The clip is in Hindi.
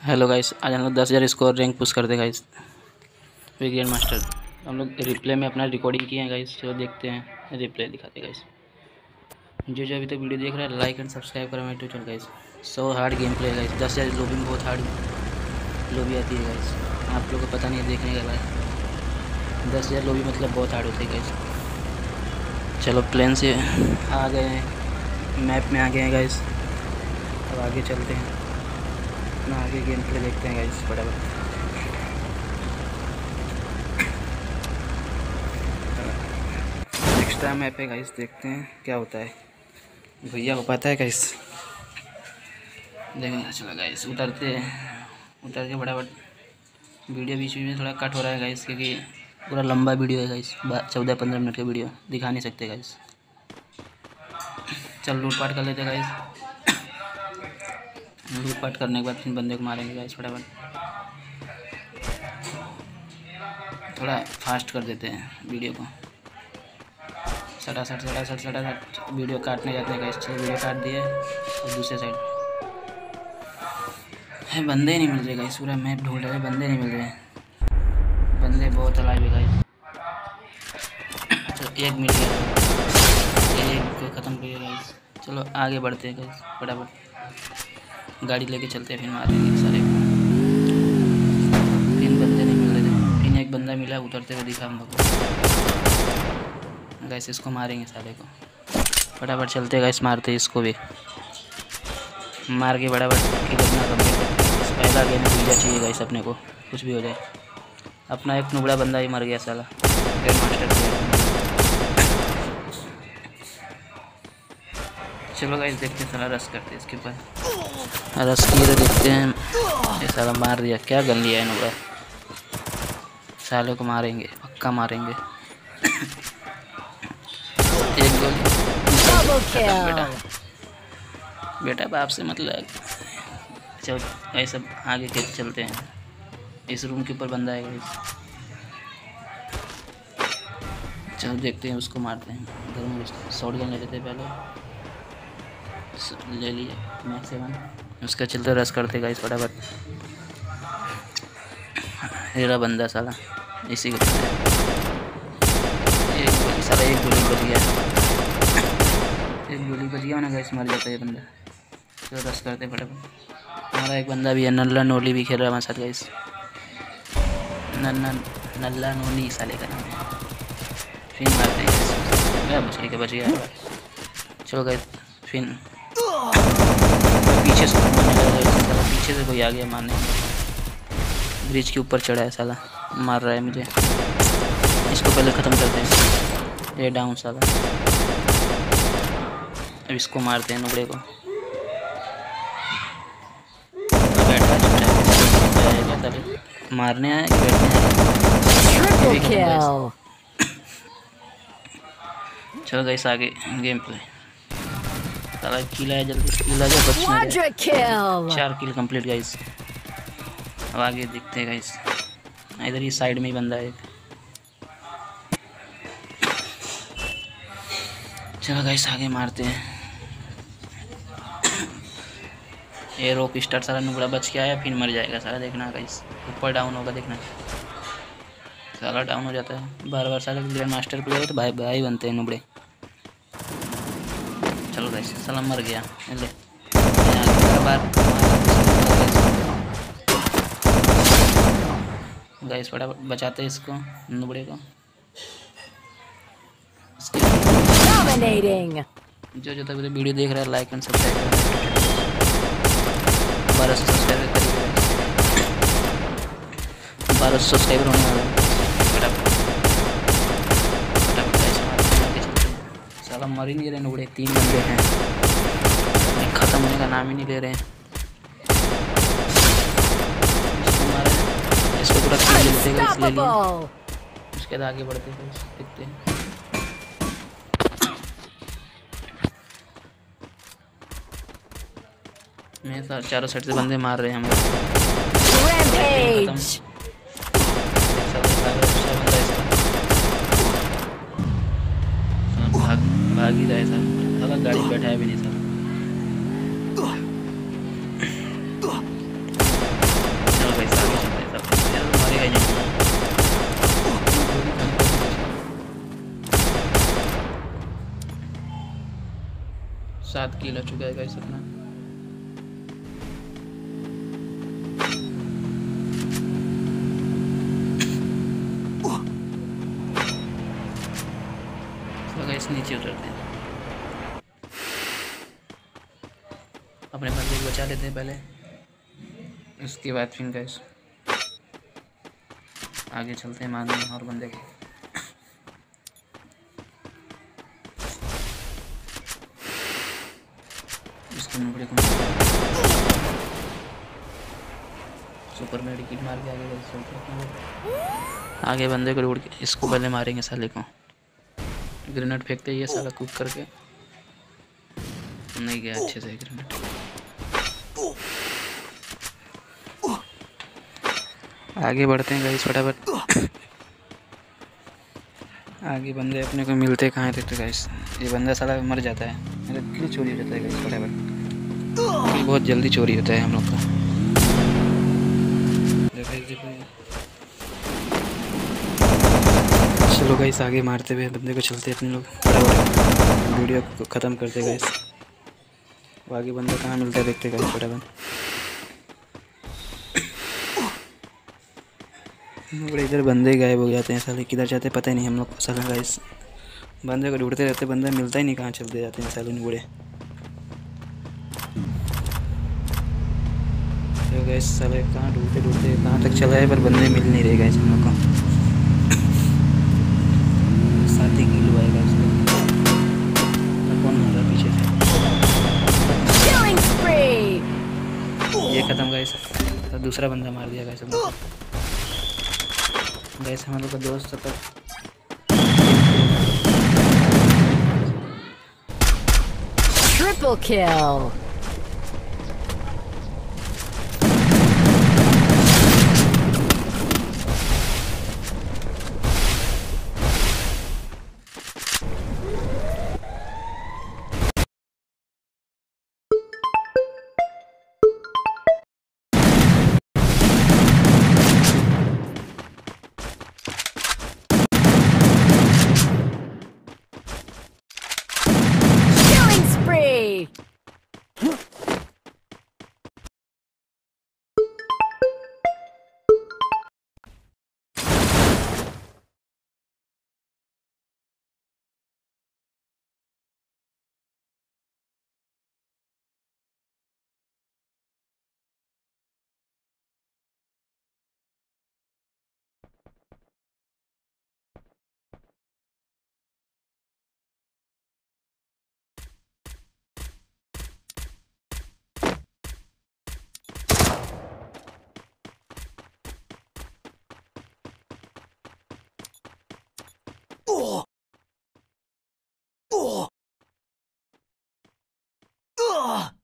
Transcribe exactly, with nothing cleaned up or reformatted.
हेलो गाइस, आज हम लोग दस हज़ार स्कोर रैंक पुश करते गाइस वी ग्रैंड मास्टर। हम लोग रिप्ले में अपना रिकॉर्डिंग किए हैं गाइस, जो देखते हैं रिप्ले दिखाते गाइस। जो जो अभी तक वीडियो देख रहा है लाइक एंड सब्सक्राइब करें मेरे YouTube guys. So hard game play guys, दस हज़ार लोबी में बहुत हार्ड लोबी आती है गाइस। आप लोगों को पता नहीं है देखने का लाइक दस हज़ार लोबी मतलब बहुत हार्ड होती है गाइस। चलो प्लेन से आ गए हैं, मैप में आ गए हैं गाइस। अब आगे चलते हैं, अपना आगे गेम प्ले देखते हैं गाइस फटाफट। एक्स्ट्रा मैप है गाइस, देखते हैं क्या होता है। भैया हो पाता है गाइस, देखने चला गाइस। उतरते हैं, उतर के फटाफट। वीडियो बीच में थोड़ा कट हो रहा है गाइस, क्योंकि पूरा लंबा वीडियो है गाइस, चौदह पंद्रह मिनट का वीडियो दिखा नहीं सकते गाइस। चल लूटपाट कर लेते हैं गाइस। लूटपाट करने के बाद फिर बंदे को मारेंगे गाइस फटाफट। थोड़ा फास्ट कर देते हैं वीडियो को। सटा सट सटा सट सटा सट वीडियो काटने जाते हैं गाइस। चलो वीडियो काट दिए और दूसरे साइड है, बंदे ही नहीं मिल रहे गाइस। पूरा मैप ढूंढ रहे हैं, बंदे नहीं मिल रहे हैं। बंदे बहुत अलाइव है गाइस। चलो एक मिल गया, एक को ख़त्म किया गाइस। चलो आगे बढ़ते हैं गाइस फटाफट। गाड़ी लेके चलते हैं, फिर मारेंगे सारे। फिर बंदे नहीं मिल रहे थे, फिर एक बंदा मिला उतरते हुए दिखा हम लोग को गाइस। इसको मारेंगे साले को फटाफट। चलते गाइस, मारते हैं इसको भी। मार के फटाफट किल अपना कंप्लीट करते हैं। इस पहला गेम में भूल चाहिए गाइस अपने को, कुछ भी हो जाए। अपना एक नुबड़ा बंदा ही मर गया साला, ग्रैंड मास्टर प्लेयर। चलो गाइस देखते हैं, साला रस करते हैं इसके ऊपर। रस किए तो देखते हैं। ये साला मार दिया, क्या गन लिया है नुबड़ा। साले को मारेंगे, पक्का मारेंगे। एक गोली बेटा बेटा बाप से मतलब। चलो ऐसा आगे के चलते हैं। इस रूम के ऊपर बंदा है गाइस, चलो देखते हैं, उसको मारते हैं। इधर में शॉट गन ले लेते हैं, पहले ले लिए मैक्स सेवन। उसका चलते रस करते गाइस फटाफट। मेरा बंदा साला इसी को एक गोली साला एक गोली बच गया, एक गोली बच गया ना गाइस, मर जाता है ये बंदा। चलो रस करते फटाफट। हमारा एक बंदा भी है, नल्ला नोली भी खेल रहा है हमारे साथ गाइस। नन्ना नल्ला नोनी साले का नाम है। फिर मारते हैं गाइस, बच के बच गया। चलो गाइस फिर पीछे से मारने लगा, पीछे से कोई आ गया मारने। ब्रिज के ऊपर चढ़ा है साला, मार रहा है मुझे। इसको पहले ख़त्म करते हैं, ये डाउन साला। अब इसको मारते हैं नुबड़े को। बैठा चुपचाप, मारने आया कि बैठने आया। चलो गाइस आगे गेम प्ले। साला किल आया, जल्दी किल आ जाए, बचना। चार किल कंप्लीट गाइस। अब आगे दिखते हैं गाइस, इधर ही साइड में ही बंदा है। चलो गाइस आगे मारते हैं। ये रॉक स्टार सारा नुबड़ा बच के आया, फिर मर जाएगा सारा। देखना गाइस, ऊपर डाउन होगा, देखना साला डाउन हो जाता है बार बार। साला ग्रैंड मास्टर प्लेयर तो भाई भाई बनते हैं नुबड़े। चलो गाइस साला मर गया, ले बार गाइस फटाफट बचाते हैं इसको नुबड़े को। जो जो तक वीडियो देख रहा है लाइक एंड सब्सक्राइब करें। बारह सौ सब्सक्राइबर करीब, बारह सौ सब्सक्राइबर होने वाला है। फटाफट फटाफट गाइस मारते हैं। साला मर ही नहीं रहे नुबड़े, तीन बंदे हैं, ख़त्म होने का नाम ही नहीं ले रहे हैं। इसको मारे, इसको पूरा किल लेते हैं, इसलिए लिए। उसके बाद आगे बढ़ते हैं, देखते हैं। मैं सार चारों साइड से बंदे मार रहे हैं हम भाग भाग ही रहा है सर, साला गाड़ी में बैठा है भी नहीं सर। सात किल हो चुका है गाइस अपना। तो गाइस नीचे उतरते हैं, अपने बंदे को बचा लेते हैं पहले, उसके बाद फिर गाइस आगे चलते हैं मारने और बंदे को। इसको नुकड़े को सुपर मेडिकेट मार के आगे चलते हैं। आगे बंदे को रोड के इसको पहले मारेंगे साले को। ग्रेनेड फेंकते ही ये साला कूद करके नहीं गया अच्छे से ग्रेनेड। आगे बढ़ते हैं गाइस फटाफट। आगे बंदे अपने को मिलते कहाँ थे तो गाइस ये बंदा साला मर जाता है, मेरा किल चोरी हो जाता है गाइस फटाफट। किल बहुत जल्दी चोरी होता है हम लोग का। चलो गाइस आगे मारते हुए बंदे को चलते अपने लोग फटाफट, वीडियो को ख़त्म करते गाइस। वो आगे बंदा कहाँ मिलता है देखते गाइस फटाफट। बड़े इधर बंदे गायब हो जाते हैं साले, किधर जाते पता ही नहीं हम लोग को साला गाइस। बंदे को ढूंढते रहते, बंदा मिलता ही नहीं, कहाँ चलते जाते हैं साले बूढ़े। तो गाइस साले कहाँ ढूंढते ढूंढते कहाँ तक चला है, पर बंदे मिल नहीं रहे गाइस हम लोग को। साथ ही किल हुआ है गाइस। कौन मार रहा पीछे से, ये खत्म गाइस। तो दूसरा बंदा मार दिया गाइस हम लोग। गाइस हम लोग का दोस्त तक triple kill. Oh! Oh! Oh!